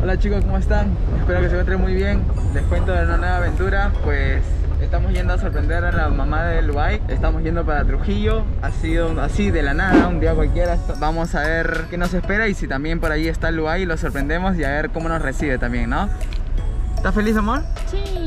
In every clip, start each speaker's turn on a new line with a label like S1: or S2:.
S1: Hola chicos, ¿cómo están? Espero que se encuentren muy bien. Les cuento de una nueva aventura. Pues estamos yendo a sorprender a la mamá de Luay. Estamos yendo para Trujillo. Ha sido así de la nada, un día cualquiera. Vamos a ver qué nos espera y si también por ahí está Luay, lo sorprendemos y a ver cómo nos recibe también, ¿no? ¿Estás feliz, amor?
S2: Sí.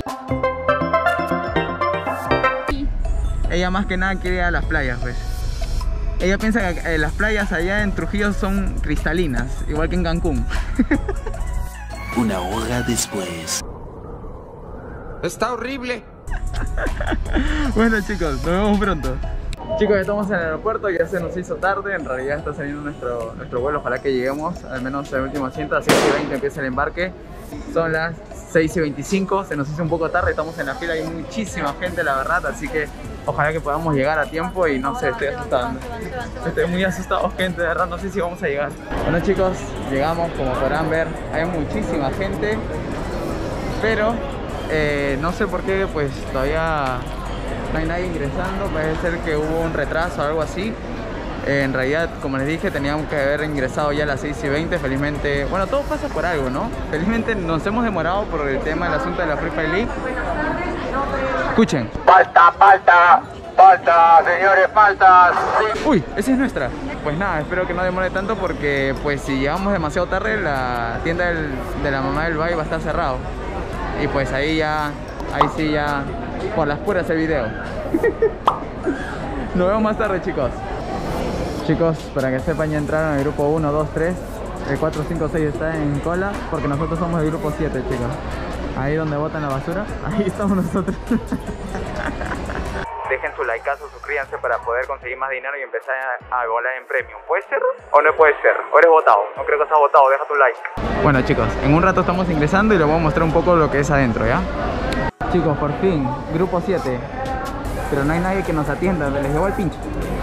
S1: Ella más que nada quiere ir a las playas, pues. Ella piensa que las playas allá en Trujillo son cristalinas, igual que en Cancún.
S3: Una hora después.
S4: Está horrible.
S1: Bueno chicos, nos vemos pronto. Chicos, estamos en el aeropuerto, ya se nos hizo tarde. En realidad está saliendo nuestro vuelo, ojalá que lleguemos al menos al último asiento. A 6:20 empieza el embarque. Son las 6:25, se nos hizo un poco tarde, estamos en la fila, hay muchísima gente la verdad, así que ojalá que podamos llegar a tiempo. Y no sé, estoy asustado. Estoy muy asustado, gente, de verdad no sé si vamos a llegar. Bueno chicos, llegamos, como podrán ver, hay muchísima gente, pero no sé por qué pues todavía no hay nadie ingresando. Parece ser que hubo un retraso o algo así. En realidad, como les dije, teníamos que haber ingresado ya a las 6:20. Felizmente, bueno, todo pasa por algo, ¿no? Felizmente nos hemos demorado por el tema del asunto de la Free Fire League. Escuchen.
S4: Falta, señores, falta. Sí.
S1: Uy, esa es nuestra. Pues nada, espero que no demore tanto porque pues si llegamos demasiado tarde, la tienda de la mamá del Bay va a estar cerrado. Y pues ahí sí ya, por las puras el video. Nos vemos más tarde, chicos. Chicos, para que sepan, ya entraron el grupo 1, 2, 3. El 4, 5, 6 está en cola porque nosotros somos el grupo 7, chicos. Ahí donde botan la basura, ahí estamos nosotros. Dejen su likeazo, suscríbanse para poder conseguir más dinero y empezar a volar en premium. ¿Puede ser o no puede ser? ¿O eres votado? No creo que estás votado, deja tu like. Bueno chicos, en un rato estamos ingresando y les voy a mostrar un poco lo que es adentro, ¿ya? Chicos, por fin, grupo 7. Pero no hay nadie que nos atienda, les llevo el pincho.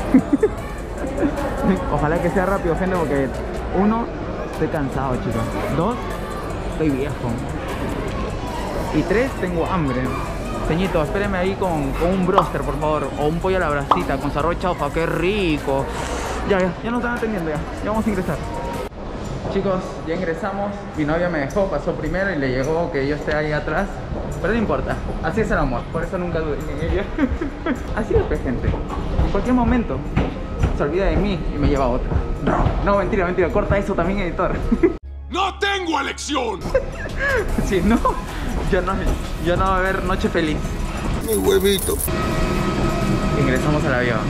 S1: Ojalá que sea rápido, gente, porque 1, estoy cansado, chicos. 2, estoy viejo. Y 3, tengo hambre. Ceñito, espéreme ahí con un broster, por favor. O un pollo a la brasita con arroz chaufa, qué rico. Ya nos están atendiendo ya vamos a ingresar. Chicos, ya ingresamos. Mi novia me dejó, pasó primero y le llegó que yo esté ahí atrás. Pero no importa, así es el amor, por eso nunca dudé en ella. Así es, gente. En cualquier momento se olvida de mí y me lleva a otra. No, mentira, corta eso también, editor.
S4: ¡No tengo elección!
S1: Si no, ya no va a haber noche feliz.
S4: Mi huevito.
S1: Ingresamos al avión.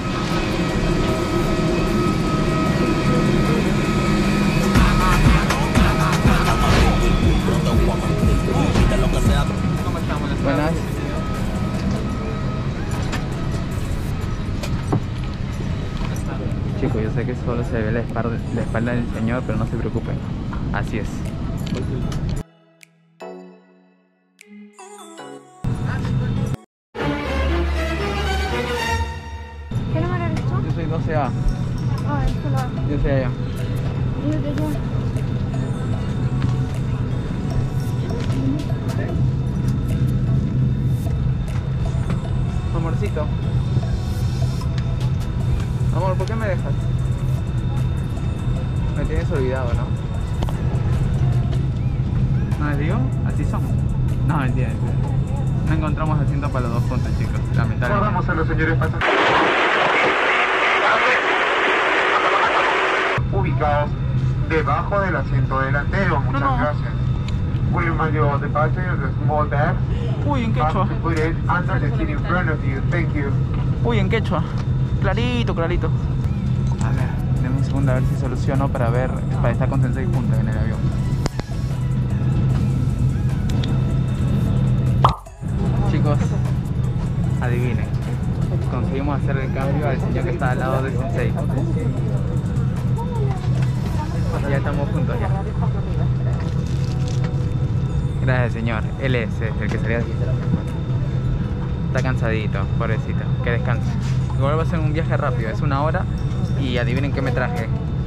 S1: Buenas. Chicos, yo sé que solo se ve la espalda del señor, pero no se preocupen. Así es.
S2: ¿Qué número eres tú?
S1: Yo soy 12A.
S2: Ah, es que lo...
S1: Yo soy allá.
S2: Yo de allá.
S1: Amorcito. Amor, ¿por qué me dejas? Me tienes olvidado, ¿no? ¿No les digo? Así somos. No, mentira. No encontramos asiento para los dos juntos, chicos. Lamentablemente.
S4: Vamos a los señores pasajeros. Ubicados debajo del asiento delantero. Muchas gracias. We remind you of the passengers, the small bag.
S1: Uy, en quechua.
S4: To put it under the seat in front of you. Thank you.
S1: Uy, en quechua. Clarito. A ver, denme un segundo a ver si soluciono para estar con Sensei juntos en el avión. Chicos, adivinen. Conseguimos hacer el cambio al señor que está al lado de Sensei. Ya estamos juntos ya. Gracias, señor. Él es el que salía de aquí. Está cansadito, pobrecito. Que descanse. Igual va a ser un viaje rápido, es 1 hora. Y adivinen qué me traje.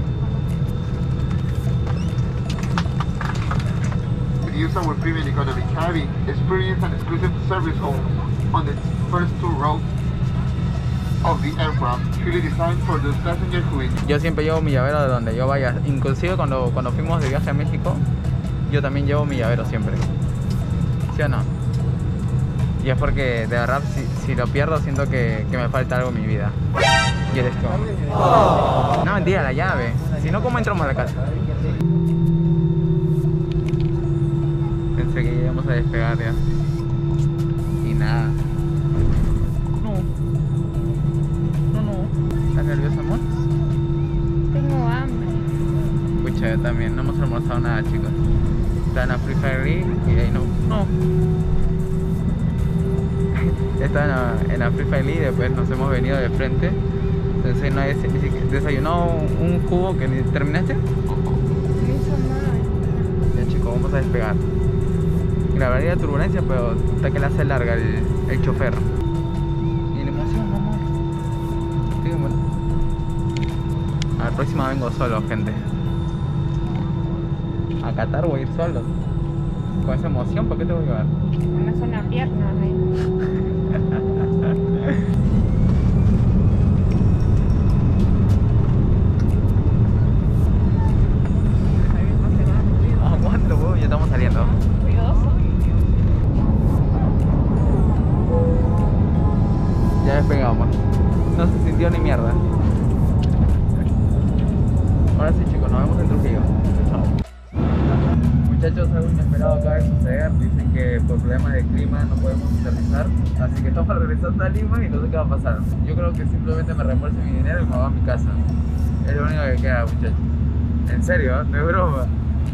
S4: Use our premium economy cabin. Experience an exclusive service on the first 2 rows of the aircraft, truly designed for those passengers who enjoy.
S1: Yo siempre llevo mi llavero de donde yo vaya. Inclusive cuando fuimos de viaje a México, yo también llevo mi llavero siempre. ¿Sí o no? Y es porque de verdad si lo pierdo siento que me falta algo en mi vida. Y eres tú. No, mentira, la llave. Si no, ¿cómo entramos a la casa? Pensé que íbamos a despegar ya. Y nada. No. ¿Estás nerviosa, amor?
S2: Tengo hambre.
S1: Pucha, yo también. No hemos almorzado nada, chicos. Está en la Free Fire League y de ahí no. Está en la Free Fire League y después nos hemos venido de frente. Entonces no hay ni siquiera desayunado un jugo que ni terminaste.
S2: No hizo nada.
S1: Ya, chicos, vamos a despegar. Grabaría turbulencia, pero hasta que la hace larga el chofer. Y la emoción, amor. Sí, bueno. A la próxima vengo solo, gente. A Qatar voy a ir solo. Con esa emoción, ¿por qué te voy a llevar?
S2: Me suena pierna, ¿eh?
S1: Aguanta, ya estamos saliendo.
S2: Cuidadoso.
S1: Ya despegamos. No se sintió ni mierda. Ahora sí, chicos, nos vemos en Trujillo. Chao. Muchachos, algo inesperado acaba de suceder. Dicen que por problemas de clima no podemos aterrizar. Así que estamos regresando a Lima y no sé qué va a pasar. Yo creo que simplemente me reembolso mi dinero y me voy a mi casa. Es lo único que queda, muchachos. En serio, no es broma.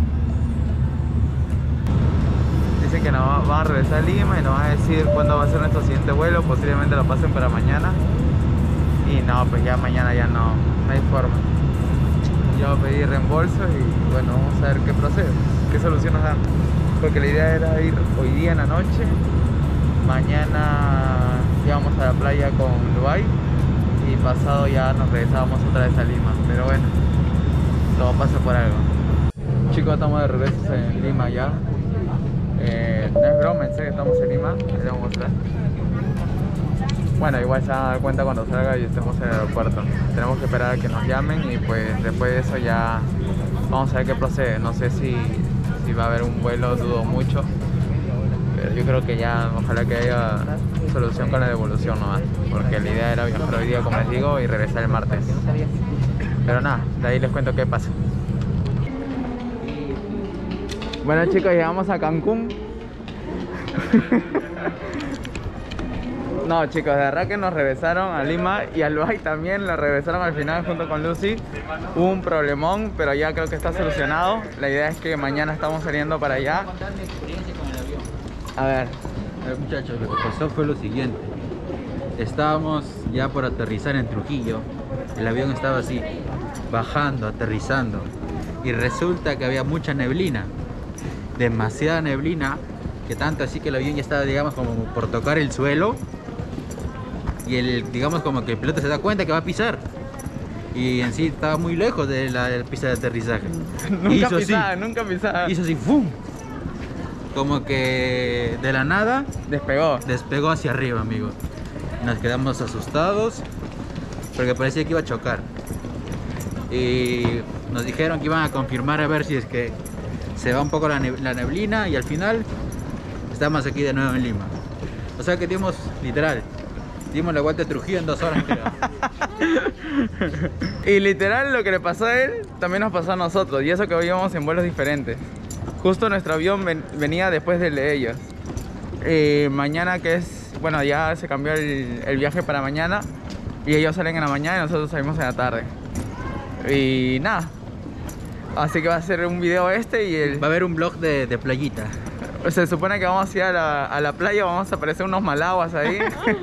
S1: Dicen que nos van a regresar a Lima y nos van a decir cuándo va a ser nuestro siguiente vuelo. Posiblemente lo pasen para mañana. Y no, pues ya mañana ya no hay forma. Yo pedí reembolso y bueno, vamos a ver qué procede, qué solución nos dan. Porque la idea era ir hoy día en la noche. Mañana íbamos a la playa con Dubái y pasado ya nos regresábamos otra vez a Lima. Pero bueno, todo pasa por algo. Chicos, estamos de regreso en Lima ya. No es broma, en serio, estamos en Lima. Les voy a mostrar. Bueno, igual se van a dar cuenta cuando salga y estemos en el aeropuerto. Tenemos que esperar a que nos llamen y pues después de eso ya vamos a ver qué procede. No sé si va a haber un vuelo, dudo mucho. Pero yo creo que ya, ojalá que haya solución con la devolución nomás. Porque la idea era viajar hoy día, como les digo, y regresar el martes. Pero nada, de ahí les cuento qué pasa. Bueno, chicos, llegamos a Cancún. No, chicos, de verdad que nos regresaron a Lima y a Dubái también la regresaron al final junto con Lucy. Hubo un problemón, pero ya creo que está solucionado. La idea es que mañana estamos saliendo para allá. A ver,
S5: muchachos, lo que pasó fue lo siguiente. Estábamos ya por aterrizar en Trujillo. El avión estaba así, bajando, aterrizando. Y resulta que había mucha neblina. Demasiada neblina, que tanto así que el avión ya estaba, digamos, como por tocar el suelo. Y digamos como que el piloto se da cuenta que va a pisar. Y en sí estaba muy lejos de la pista de aterrizaje.
S1: Nunca pisaba.
S5: Hizo así, ¡fum! Como que de la nada despegó hacia arriba, amigo. Nos quedamos asustados porque parecía que iba a chocar. Y nos dijeron que iban a confirmar a ver si es que se va un poco la neblina y al final estamos aquí de nuevo en Lima. O sea que dimos la vuelta a Trujillo en 2 horas, creo.
S1: Y literal lo que le pasó a él también nos pasó a nosotros. Y eso que hoy íbamos en vuelos diferentes. Justo nuestro avión venía después del de ellos. Mañana que es... Bueno, ya se cambió el viaje para mañana. Y ellos salen en la mañana y nosotros salimos en la tarde. Y nada. Así que va a ser un video y
S5: va a haber un vlog de playita.
S1: Se supone que vamos a ir a la playa, vamos a aparecer unos malaguas ahí.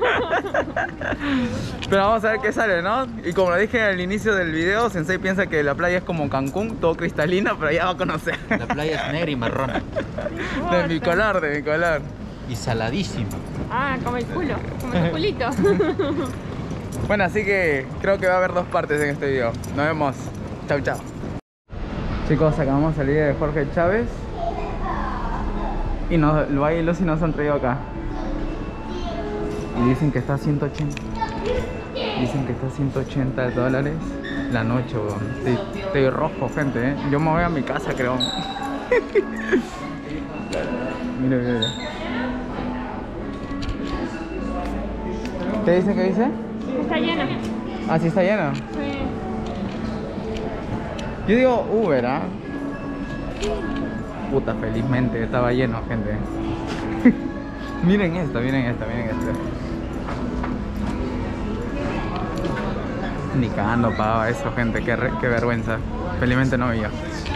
S1: Pero vamos a ver qué sale, ¿no? Y como lo dije al inicio del video, Sensei piensa que la playa es como Cancún, todo cristalino, pero ya va a conocer.
S5: La playa es negra y marrón.
S1: De mi color.
S5: Y saladísimo.
S2: Ah, como el culo, como el culito.
S1: Bueno, así que creo que va a haber 2 partes en este video. Nos vemos. Chau, chau. Chicos, acabamos de salir de Jorge Chávez. Y Dubái y Lucy nos han traído acá. Y dicen que está a 180. Dicen que está a $180 la noche, weón. Estoy rojo, gente, ¿eh? Yo me voy a mi casa, creo. Mira, mira, mira. ¿Qué dice? ¿Qué dice?
S2: Está lleno.
S1: Ah, sí está lleno.
S2: Sí.
S1: Yo digo Uber, ¿ah? Puta, felizmente estaba lleno, gente. Miren esto, miren esto, miren esto. Ni cagando pagaba eso, gente, qué vergüenza. Felizmente no vi yo.